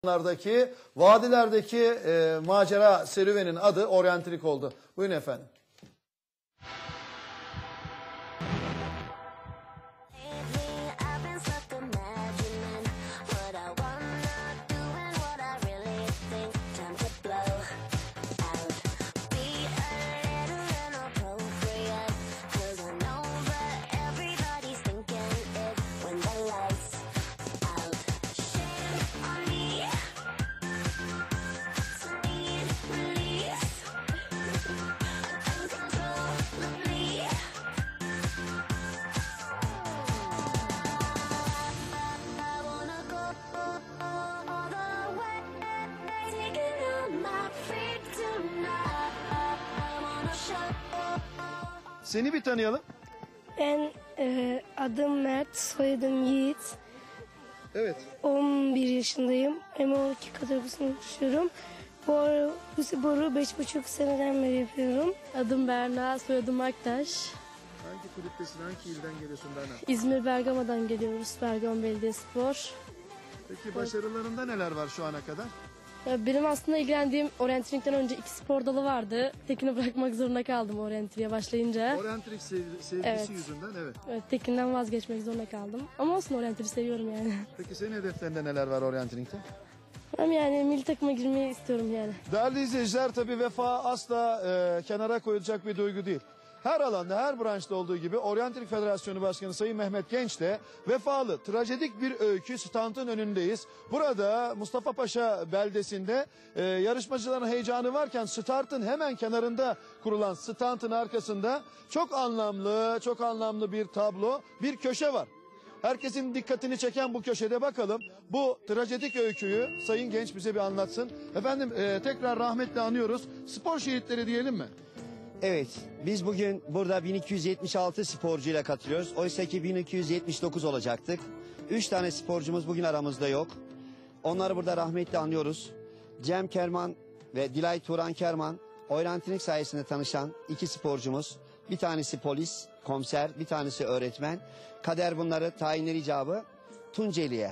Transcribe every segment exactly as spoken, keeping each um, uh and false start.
Vadilerdeki, vadilerdeki e, macera serüvenin adı Oryantrik oldu. Buyurun efendim. Seni bir tanıyalım. Ben e, adım Mert, soyadım Yiğit. Evet. on bir yaşındayım. M on iki kategorisinde çalışıyorum. Bu, ara, bu sporu beş buçuk seneden beri yapıyorum. Adım Berna, soyadım Aktaş. Hangi kulüptesin, hangi ilden geliyorsun Berna? İzmir Bergama'dan geliyoruz, Bergama Belediyespor. Peki başarılarında neler var şu ana kadar? Ya benim aslında ilgilendiğim Oryantrik'ten önce iki spor dalı vardı. Tekini bırakmak zorunda kaldım Oryantrik'e başlayınca. Oryantrik sev sevgisi Evet. yüzünden evet. Evet, tekinden vazgeçmek zorunda kaldım. Ama olsun, Oryantrik'i seviyorum yani. Peki senin hedeflerinde neler var Oryantrik'te? Ama yani milli takıma girmeyi istiyorum yani. Değerli izleyiciler, tabii vefa asla e, kenara koyulacak bir duygu değil. Her alanda, her branşta olduğu gibi Oryantrik Federasyonu Başkanı Sayın Mehmet Genç de vefalı, trajedik bir öykü standın önündeyiz. Burada Mustafa Paşa beldesinde e, yarışmacıların heyecanı varken startın hemen kenarında kurulan standın arkasında çok anlamlı, çok anlamlı bir tablo, bir köşe var. Herkesin dikkatini çeken bu köşede bakalım bu trajedik öyküyü Sayın Genç bize bir anlatsın. Efendim e, tekrar rahmetle anıyoruz. Spor şehitleri diyelim mi? Evet, biz bugün burada bin iki yüz yetmiş altı sporcuyla katılıyoruz. Oysa ki bin iki yüz yetmiş dokuz olacaktık. Üç tane sporcumuz bugün aramızda yok. Onları burada rahmetle anıyoruz. Cem Kerman ve Dilay Turan Kerman, Oryantrik sayesinde tanışan iki sporcumuz. Bir tanesi polis, komiser, bir tanesi öğretmen. Kader bunları tayinleri icabı Tunceli'ye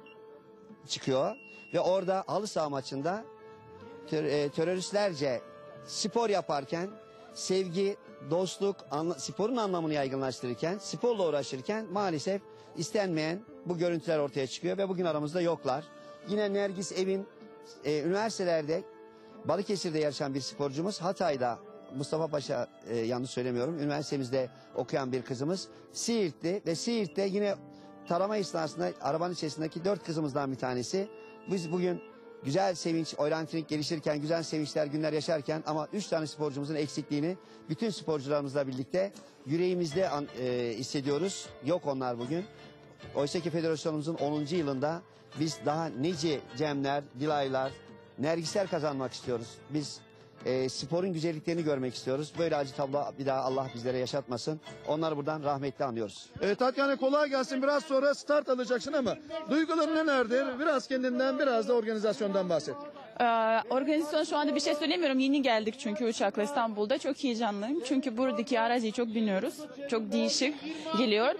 çıkıyor. Ve orada halı saha maçında ter e, teröristlerce spor yaparken sevgi, dostluk, anla sporun anlamını yaygınlaştırırken, sporla uğraşırken maalesef istenmeyen bu görüntüler ortaya çıkıyor ve bugün aramızda yoklar. Yine Nergis Evin e, üniversitelerde Balıkesir'de yarışan bir sporcumuz, Hatay'da Mustafa Paşa e, yanlış söylemiyorum, üniversitemizde okuyan bir kızımız Siirt'ti ve Siirt'te yine tarama esnasında arabanın içerisindeki dört kızımızdan bir tanesi. Biz bugün güzel sevinç, Oryantrik gelişirken, güzel sevinçler, günler yaşarken ama üç tane sporcumuzun eksikliğini bütün sporcularımızla birlikte yüreğimizde an, e, hissediyoruz. Yok onlar bugün. Oysa ki federasyonumuzun onuncu yılında biz daha nice Cemler, Dilaylar, Nergisler kazanmak istiyoruz. Biz e, sporun güzelliklerini görmek istiyoruz. Böyle acı tablo bir daha Allah bizlere yaşatmasın. Onları buradan rahmetle anıyoruz. E, Tatyana kolay gelsin. Biraz sonra start alacaksın ama duyguların nelerdir? Biraz kendinden, biraz da organizasyondan bahset. Ee, organizasyon şu anda bir şey söylemiyorum. Yeni geldik çünkü uçakla İstanbul'da. Çok heyecanlıyım. Çünkü buradaki araziyi çok biniyoruz. Çok değişik geliyor.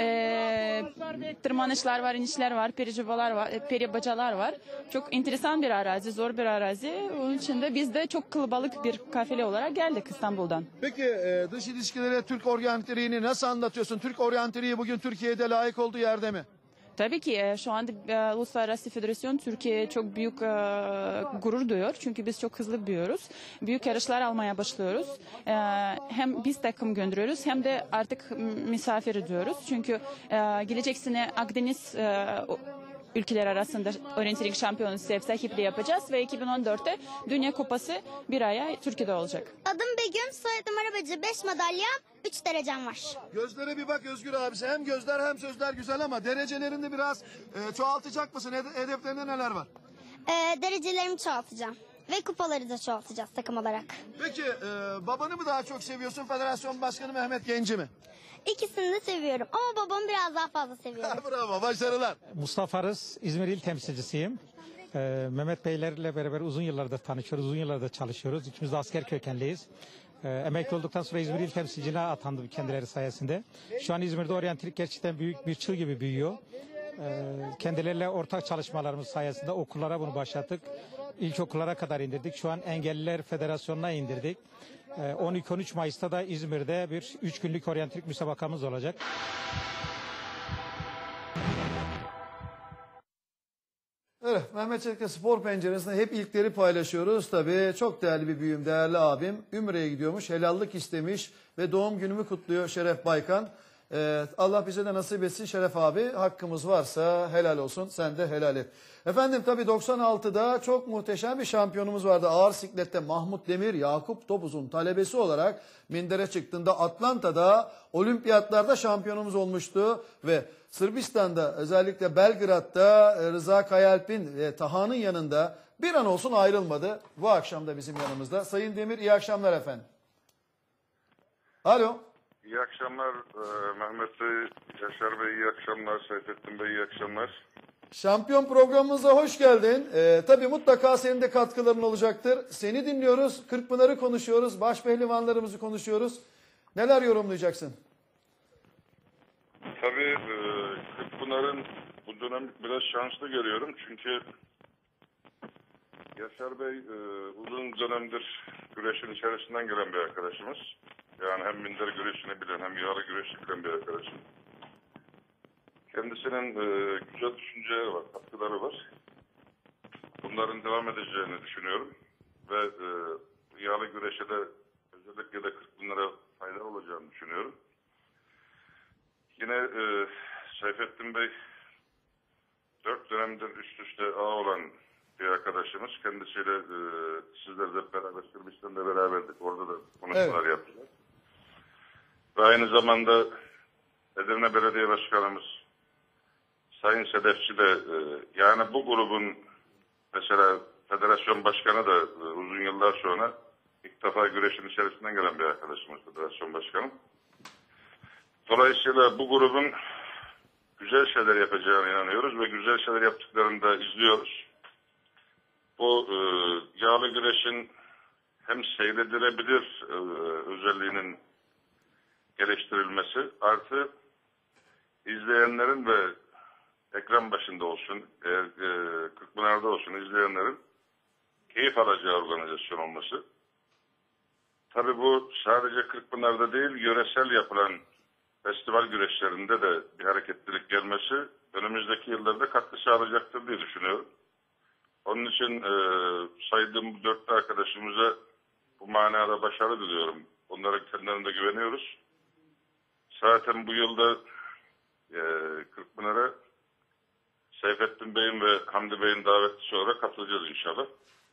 Ee, tırmanışlar var, inişler var, peribacalar var, peribacalar var. Çok enteresan bir arazi, zor bir arazi. Onun için de biz de çok kalabalık bir kafile olarak geldik İstanbul'dan. Peki e, dış ilişkileri, Türk oryantriğini nasıl anlatıyorsun? Türk oryantriği bugün Türkiye'de layık olduğu yerde mi? Tabii ki e, şu anda e, Uluslararası Federasyon Türkiye çok büyük e, gurur duyuyor. Çünkü biz çok hızlı büyüyoruz. Büyük yarışlar almaya başlıyoruz. E, hem biz takım gönderiyoruz hem de artık misafir ediyoruz. Çünkü e, gelecek sene Akdeniz e, ülkeler arasında Oryantrik şampiyonası ev sahipliği yapacağız ve iki bin on dörtte Dünya Kupası bir aya Türkiye'de olacak. Adım Begüm, soyadım Arabacı, beş madalyam, üç derecem var. Gözlere bir bak Özgür abisi. Hem gözler hem sözler güzel ama derecelerini biraz e, çoğaltacak mısın? Hede hedeflerinde neler var? Ee, derecelerimi çoğaltacağım ve kupaları da çoğaltacağız takım olarak. Peki e, babanı mı daha çok seviyorsun, Federasyon Başkanı Mehmet Genç'i mi? İkisini de seviyorum ama babamı biraz daha fazla seviyorum. Bravo, başarılar. Mustafa Arız, İzmir İl Temsilcisiyim. Ee, Mehmet Beylerle beraber uzun yıllardır tanışıyoruz, uzun yıllardır çalışıyoruz. İkimiz de asker kökenliyiz. Ee, emekli olduktan sonra İzmir İl Temsilciliğine atandı kendileri sayesinde. Şu an İzmir'de Oryantrik gerçekten büyük bir çığ gibi büyüyor. Ee, kendileriyle ortak çalışmalarımız sayesinde okullara bunu başlattık. İlkokullara kadar indirdik. Şu an Engelliler Federasyonu'na indirdik. Ee, on iki on üç Mayıs'ta da İzmir'de bir üç günlük oryantilik müsabakamız olacak. Evet, Mehmet Çelik'le Spor Penceresi'nde hep ilkleri paylaşıyoruz. Tabii çok değerli bir büyüğüm, değerli abim. Ümre'ye gidiyormuş, helallik istemiş ve doğum günümü kutluyor Şeref Baykan. Ee, Allah bize de nasip etsin Şeref abi. Hakkımız varsa helal olsun, sen de helal et. Efendim tabii doksan altıda çok muhteşem bir şampiyonumuz vardı. Ağır siklette Mahmut Demir, Yakup Topuz'un talebesi olarak mindere çıktığında Atlanta'da olimpiyatlarda şampiyonumuz olmuştu. Ve Sırbistan'da özellikle Belgrad'da Rıza Kayalp'in ve Taha'nın yanında bir an olsun ayrılmadı. Bu akşam da bizim yanımızda. Sayın Demir iyi akşamlar efendim. Alo. İyi akşamlar e, Mehmet Bey, Yaşar Bey iyi akşamlar, Seyfettin Bey iyi akşamlar. Şampiyon programımıza hoş geldin. Ee, tabii mutlaka senin de katkıların olacaktır. Seni dinliyoruz, Kırkpınar'ı konuşuyoruz, baş pehlivanlarımızı konuşuyoruz. Neler yorumlayacaksın? Tabii e, Kırkpınar'ın bu dönem biraz şanslı görüyorum çünkü Yaşar Bey e, uzun dönemdir güreşin içerisinden gelen bir arkadaşımız. Yani hem minder güreşini bilen hem yağlı güreşi bilen bir arkadaşım. Kendisinin e, güzel düşünceleri var, katkıları var. Bunların devam edeceğini düşünüyorum. Ve e, yağlı güreşe de özellikle de Kırkpınar'a faydalı olacağını düşünüyorum. Yine e, Seyfettin Bey dört dönemdir üst üste ağ olan bir arkadaşımız. Kendisiyle e, sizler de beraber Sırbistan'da beraberdik. Orada da konuşmalar evet. yaptılar. Ve aynı zamanda Edirne Belediye Başkanımız Sayın Sedefçi de e, yani bu grubun mesela federasyon başkanı da e, uzun yıllar sonra ilk defa güreşin içerisinden gelen bir arkadaşımız federasyon başkanı. Dolayısıyla bu grubun güzel şeyler yapacağına inanıyoruz ve güzel şeyler yaptıklarını da izliyoruz. Bu e, yağlı güreşin hem seyredilebilir e, özelliğinin geliştirilmesi artı izleyenlerin ve ekran başında olsun, e, e, Kırkpınar'da olsun izleyenlerin keyif alacağı organizasyon olması. Tabii bu sadece Kırkpınar'da değil, yöresel yapılan festival güreşlerinde de bir hareketlilik gelmesi önümüzdeki yıllarda katkı sağlayacaktır diye düşünüyorum. Onun için e, saydığım bu dört arkadaşımıza bu manada başarı diliyorum. Onlara kendilerine güveniyoruz. Zaten bu yılda e, Kırkpınar'a Seyfettin Bey'in ve Hamdi Bey'in davetlisi olarak katılacağız inşallah.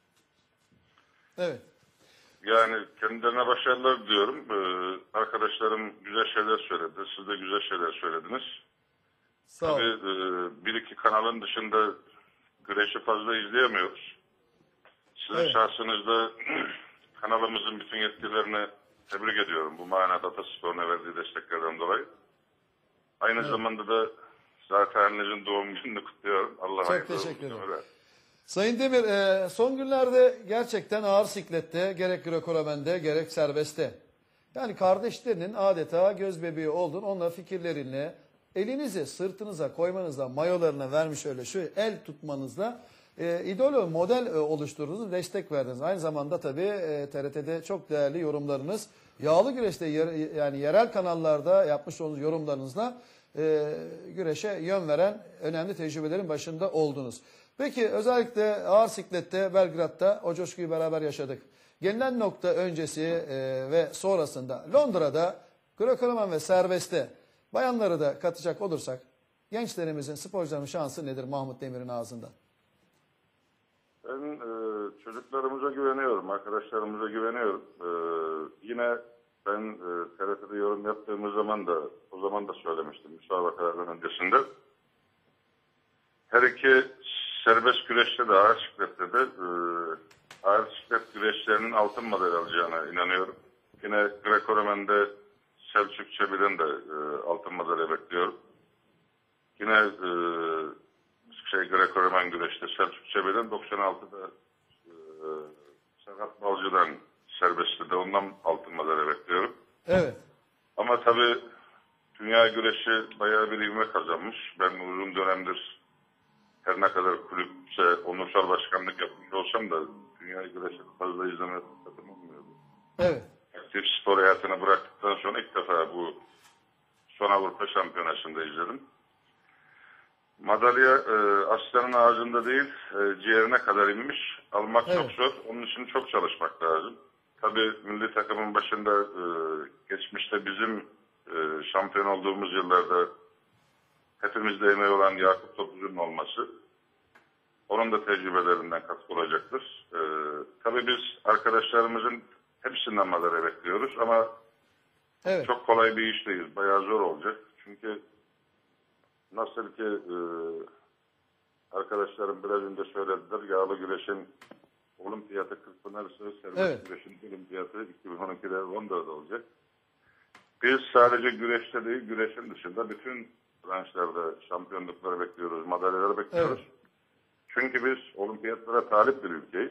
Evet. Yani kendilerine başarılar diyorum. Ee, arkadaşlarım güzel şeyler söyledi. Siz de güzel şeyler söylediniz. Sağ Tabii e, bir iki kanalın dışında güreşi fazla izleyemiyoruz. Sizin evet. şahsınızda kanalımızın bütün yetkililerini tebrik ediyorum. Bu manada Ataspor'una verdiği desteklerden dolayı. Aynı evet. zamanda da zaten annenizin doğum gününü kutluyorum. Allah Çok teşekkür ederim. Sayın Demir, e, son günlerde gerçekten ağır siklette gerek Greco-Romen'de gerek serbestte. Yani kardeşlerinin adeta göz bebeği oldun. Onunla fikirlerinle elinizi sırtınıza koymanızla, mayolarına vermiş öyle şu el tutmanızla e, idol, model e, oluşturdunuz, destek verdiniz. Aynı zamanda tabii e, T R T'de çok değerli yorumlarınız, yağlı güreşte yer, yani yerel kanallarda yapmış olduğunuz yorumlarınızla e, güreşe yön veren önemli tecrübelerin başında oldunuz. Peki özellikle ağır siklette Belgrad'da o coşkuyu beraber yaşadık. Gelinen nokta öncesi e, ve sonrasında Londra'da Greco-Romen ve serbestte bayanları da katacak olursak gençlerimizin, sporcuların şansı nedir Mahmut Demir'in ağzından? Ben e, çocuklarımıza güveniyorum, arkadaşlarımıza güveniyorum. E, yine ben e, T R T'de yorum yaptığımız zaman da o zaman da söylemiştim müsabakalardan öncesinde. Her iki serbest güreşte de ağır siklette de e, ağır siklet güreşlerinin altın madalya alacağına inanıyorum. Yine Greco-Romen'de Selçuk Çebi'den de e, altın madalya bekliyorum. Yine e, şey Greco-Romen güreşte Selçuk Çebi'den doksan altıda e, Serhat Balcı'dan serbestte de ondan altın madalya bekliyorum. Evet. Ama tabii dünya güreşi bayağı bir ivme kazanmış. Ben uzun dönemdir her ne kadar kulüpse onursal başkanlık yapmış olsam da dünya güreşi fazla izleme fırsatım olmuyordu. Evet. Aktif spor hayatını bıraktıktan sonra ilk defa bu son Avrupa Şampiyonası'nda izledim. Madalya e, aslanın ağzında değil, e, ciğerine kadar inmiş. Almak Evet. çok zor. Onun için çok çalışmak lazım. Tabii milli takımın başında e, geçmişte bizim e, şampiyon olduğumuz yıllarda hepimizde emeği olan Yakup Topuz'un olması onun da tecrübelerinden katkı olacaktır. E, tabii biz arkadaşlarımızın hepsinden madalya bekliyoruz ama Evet. çok kolay bir iş değil. Bayağı zor olacak. Çünkü nasıl ki e, arkadaşlarım biraz önce söylediler, yağlı güreşin olimpiyatı Kırkpınar'sı, serbest Evet. güreşin olimpiyatı iki bin on ikide Londra'da olacak. Biz sadece güreşte değil, güreşin dışında bütün branşlarda şampiyonlukları bekliyoruz, madalyaları bekliyoruz. Evet. Çünkü biz olimpiyatlara talip bir ülkeyiz.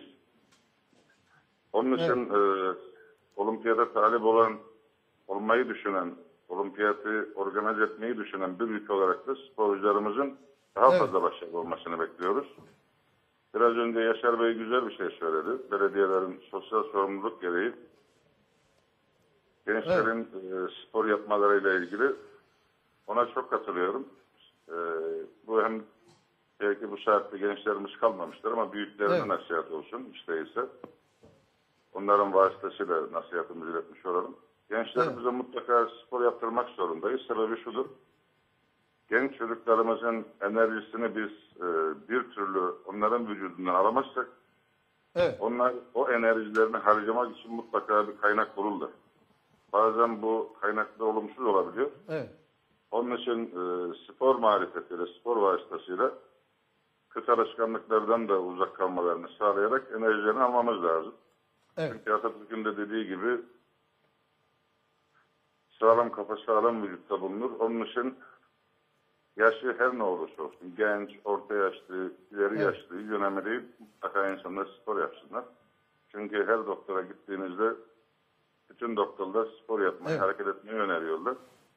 Onun için e, olimpiyata talip olan, olmayı düşünen, olimpiyatı organize etmeyi düşünen bir ülke olarak da sporcularımızın daha Evet. fazla başarılı olmasını bekliyoruz. Biraz önce Yaşar Bey güzel bir şey söyledi. Belediyelerin sosyal sorumluluk gereği gençlerin e, spor yapmalarıyla ilgili ona çok katılıyorum. E, bu hem belki bu saatte gençlerimiz kalmamıştır ama büyüklerine Evet. nasihat olsun işte ise. Onların vasıtasıyla nasihatımızı iletmiş olalım. Gençlerimize Evet. mutlaka spor yaptırmak zorundayız. Sebebi şudur. Genç çocuklarımızın enerjisini biz e, bir türlü onların vücudundan alamazsak Evet. onlar o enerjilerini harcamak için mutlaka bir kaynak bulurlar. Bazen bu kaynaklar olumsuz olabiliyor. Evet. Onun için e, spor marifetiyle, spor vasıtasıyla kötü alışkanlıklardan da uzak kalmalarını sağlayarak enerjilerini almamız lazım. Evet. Çünkü Atatürk'ün de dediği gibi sağlam kafa sağlam vücutta bulunur. Onun için yaşı her ne olursa olsun, genç, orta yaşlı, ileri Evet. yaşlı, hiç önemli değil. Mutlaka insanlar spor yapsınlar. Çünkü her doktora gittiğinizde bütün doktorlar spor yapmayı, Evet. hareket etmeyi öneriyorlar.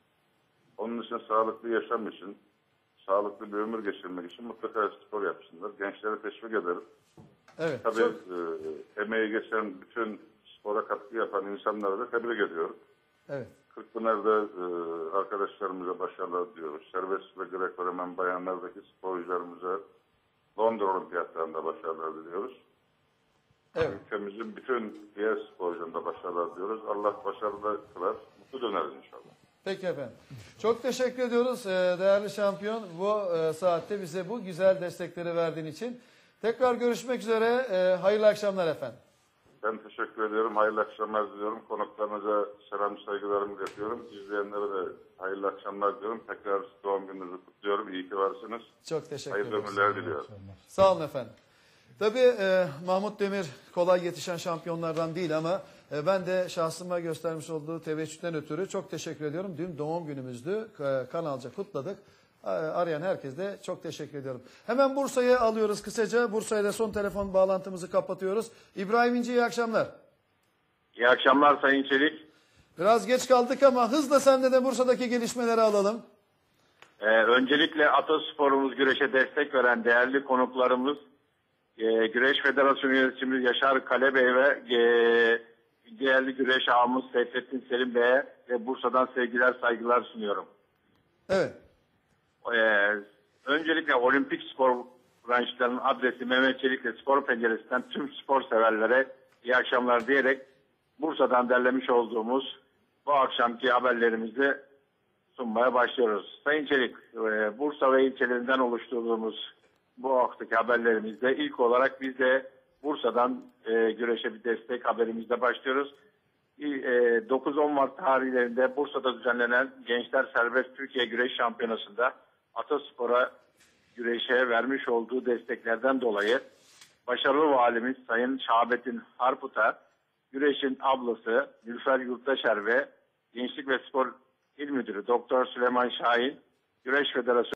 Onun için sağlıklı yaşam için, sağlıklı bir ömür geçirmek için mutlaka spor yapsınlar. Gençleri teşvik ederim. Evet. Tabii Çok- e, emeği geçen bütün spora katkı yapan insanları da tebrik ediyorum. Evet. Kırkpınar'da e, arkadaşlarımıza başarılar diliyoruz. Serbest ve Greco-Romen bayanlardaki sporcularımıza Londra Olimpiyatlarında başarılar diliyoruz. Evet. Ülkemizin bütün diğer sporcularında başarılar diliyoruz. Allah başarılı kılar. Mutlu döneriz inşallah. Peki efendim. Çok teşekkür ediyoruz e, değerli şampiyon. Bu e, saatte bize bu güzel destekleri verdiğin için. Tekrar görüşmek üzere. E, Hayırlı akşamlar efendim. Ben teşekkür ediyorum. Hayırlı akşamlar diliyorum. Konuklarınıza selam saygılarımı iletiyorum. İzleyenlere de hayırlı akşamlar diliyorum. Tekrar doğum gününüzü kutluyorum. İyi ki varsınız. Çok teşekkür Hayırlı ederiz. ömürler diliyorum. Sağ olun efendim. Tabii e, Mahmut Demir kolay yetişen şampiyonlardan değil ama e, ben de şahsıma göstermiş olduğu teveccühten ötürü çok teşekkür ediyorum. Dün doğum günümüzdü. E, kanalca kutladık. E, arayan herkese çok teşekkür ediyorum. Hemen Bursa'yı alıyoruz kısaca. Bursa'yla son telefon bağlantımızı kapatıyoruz. İbrahim İnci iyi akşamlar. İyi akşamlar Sayın Çelik. Biraz geç kaldık ama hızla sende de Bursa'daki gelişmeleri alalım. Ee, öncelikle Atasporumuz güreşe destek veren değerli konuklarımız, e, Güreş Federasyonu yöneticimiz Yaşar Kalebey ve e, değerli güreş ağamız Seyfettin Selim Bey'e ve Bursa'dan sevgiler saygılar sunuyorum. Evet. Ee, öncelikle olimpik spor branşlarının adresi Mehmet Çelik'le Spor Penceresi'nden tüm spor severlere iyi akşamlar diyerek Bursa'dan derlemiş olduğumuz bu akşamki haberlerimizi sunmaya başlıyoruz. Sayın Çelik, e, Bursa ve ilçelerinden oluşturduğumuz bu haftaki haberlerimizde ilk olarak biz de Bursa'dan e, güreşe bir destek haberimizle başlıyoruz. E, dokuz on Mart tarihlerinde Bursa'da düzenlenen Gençler Serbest Türkiye Güreş Şampiyonası'nda Ataspor'a güreşe vermiş olduğu desteklerden dolayı başarılı valimiz Sayın Şahabettin Harput'a, güreşin ablası Nilüfer Yurttaşer ve Gençlik ve Spor İl Müdürü Doktor Süleyman Şahin, Güreş Federasyonu